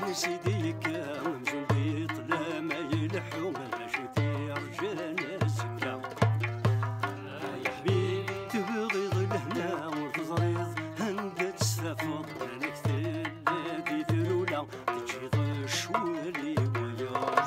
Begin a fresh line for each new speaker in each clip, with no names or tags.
سيدي كامل جندي طلا ما يلحو ما شوتي رجال الزكا يا حبيبي تبغي ظلهنا وتزريض هند تستفض نكتل دي ذلولا تجي ضشولي ويا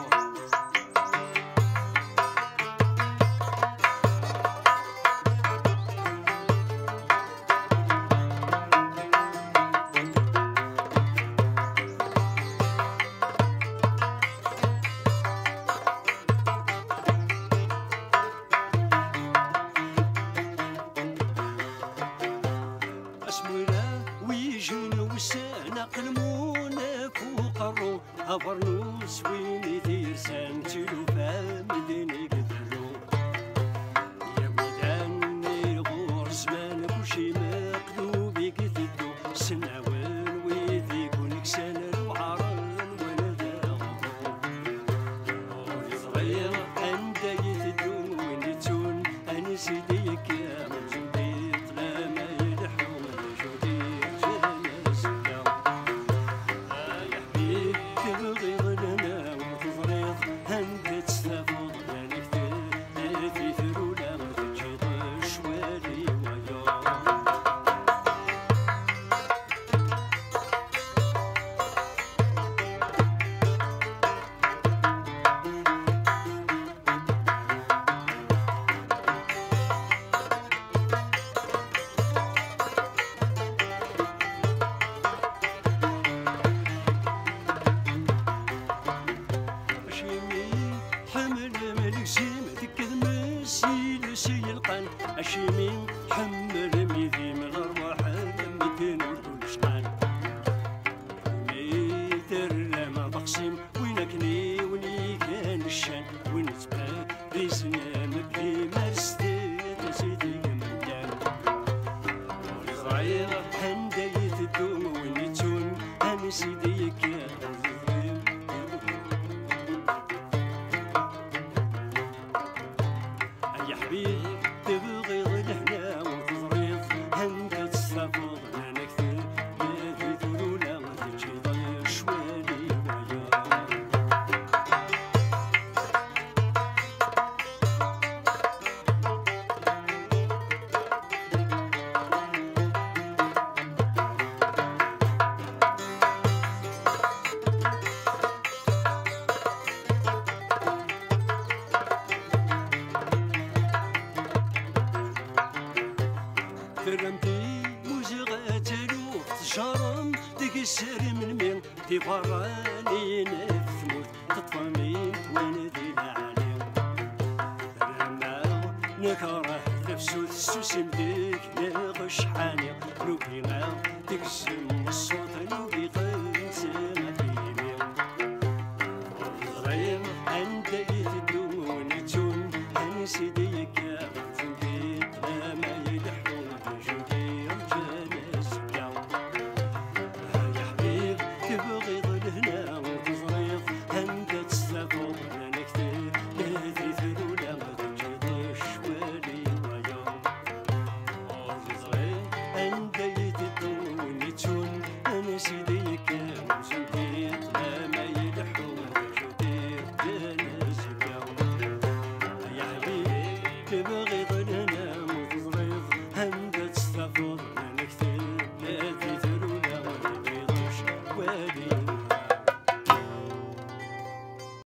وسانا قلمونا فوق الروح هفرنوس وين يدير سانتلو فامدني قدرو يا ويداني غور زمان كلشي مقلوبي قتلو سناوان ويدي كونك سنة وعران وانا داغبو وري صغير اندا يتدو وين يتون انا سيدي كامل جندي طلا ما يلحو جودي أشيمين حمل ميدي من الأرواح ميتين وكل شحال ميتر لما بقسم وينكني وني كان الشان وين تبان ريزنا مكي مرستي سيدي كمدان ولي صغير هندا يتدوم وين يتون أنا سيدي كان يا حبيبي تبغي ظلهنا وتزريض هندا تستفض انا كثير ما تقولوا لا تجي ضيع شوالي ويا فرمتي موزيغة تلوف تجارم تكسر من مين تفراني نفموت تطفمين وانا العالم فرما نكره نفسو تسوسم ديك نغش حاني نوبي ما تقسم الصوت نوبي قنسنا فيني صغير عند يتدون تون أنا سيدي كامل جندي لا ما يلحو جودي رجال الزكا يا حبيب تبغي ظلهنا وتزريض هندا تستفض انا كثير لا تثلو لا تجي ضشوالي ويا وري صغير هندا يتدون تون انا سيدي كامل جندي لا ما يلحو جودي رجال الزكا يا حبيب تبغي